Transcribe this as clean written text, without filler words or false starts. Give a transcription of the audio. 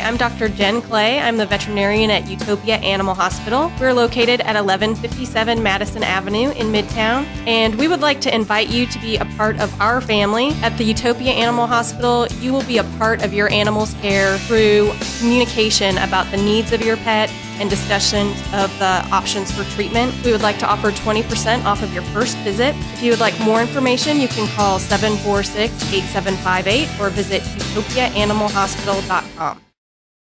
I'm Dr. Jen Clay. I'm the veterinarian at Utopia Animal Hospital. We're located at 1157 Madison Avenue in Midtown, and we would like to invite you to be a part of our family. At the Utopia Animal Hospital, you will be a part of your animal's care through communication about the needs of your pet and discussion of the options for treatment. We would like to offer 20% off of your first visit. If you would like more information, you can call 746-8758 or visit utopiaanimalhospital.com.